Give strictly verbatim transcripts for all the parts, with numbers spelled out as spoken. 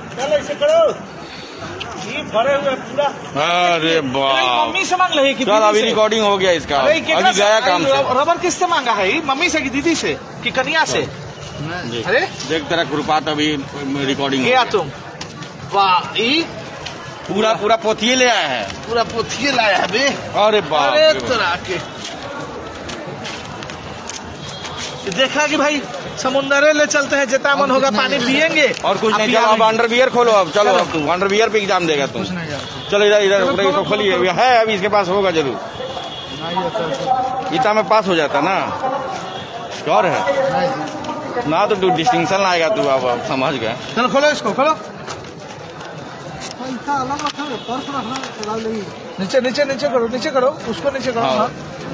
चल ऐसे करो, ये भरे हुए पूरा। अरे बाप, मम्मी से मांग रही कि चल अभी रिकॉर्डिंग हो गया इसका, अभी गया काम से। रबर किससे मांगा है? मम्मी से कि दीदी से कि कन्या से? अरे देख तेरा कृपात अभी रिकॉर्डिंग गया तुम। वाह, ये पूरा पूरा पोथिये ले आया है, पूरा पोथिये लाया है बे। अरे बाप, अरे तरह के देखा कि भाई समुंदर ले चलते हैं, जितना मन होगा पानी पियेंगे और कुछ नहीं। चलो अब अंडरवियर खोलो, अब चलो अब तू अंडरवियर पे एग्जाम देगा तुम। चलो इधर इधर इसको खोलिए, है अभी इसके पास होगा जरूर, इतना में पास हो जाता ना। श्योर है ना? तो तू डिस्टिंक्शन लाएगा तू, अब समझ गया। चलो खोलो इसको, खोलो। नीचे नीचे नीचे करो, नीचे करो, उसको नीचे करो। हाँ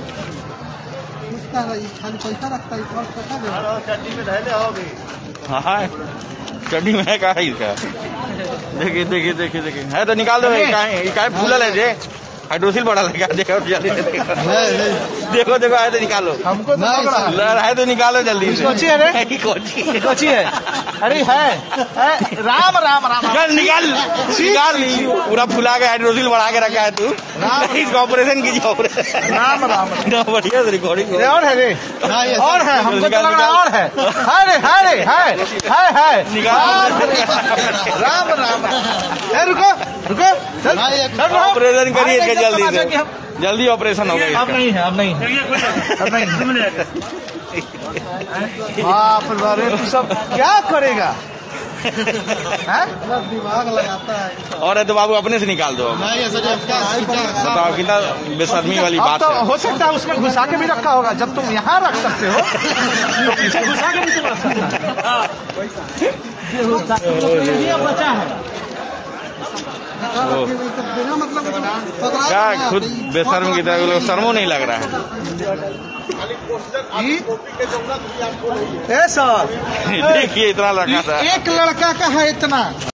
खाली पैसा रखता है, चट्टी में धैले होगी। हाँ चड्डी में है, कहा है इसका? देखिए देखिए देखिए देखिए, है तो निकाल दो। इकाई फूलल है जे, हाइड्रोसिल बड़ा लगा। देखो जल्दी देखो देखो, है तो निकालो। हमको है तो निकालो जल्दी से। कोची है रे? कोची कोची है? अरे है, है राम राम राम। चल निकाल निकाल, पूरा फुला के हाइड्रोसिल बढ़ा के रखा है तू। इसका ऑपरेशन कीजिए, ऑपरेशन। राम राम, बढ़िया से रिकॉर्डिंग और है रे, और है, हमको तो लग रहा और है। है रे, है रे, है है है निकाल। राम राम, रुको रुको, ऑपरेशन करिए जल्दी से, जल्दी ऑपरेशन हो गया। अब नहीं है, अब नहीं है, अब नहीं है। बाप रे, तू सब क्या करेगा? दिमाग लगाता है। और है तो बाबू अपने से निकाल दो। बताओ कितना बेशर्मी वाली बात तो है। हो सकता है उसमें घुसा के भी रखा होगा, जब तुम यहाँ रख सकते हो तो पीछे घुसा के भी तुम रख सकते हो। बचा है मतलब क्या खुद बेशर्म की तरह, लोग शर्मो नहीं लग रहा है। ए सर देखिए इतना लड़का था, एक लड़का का है इतना।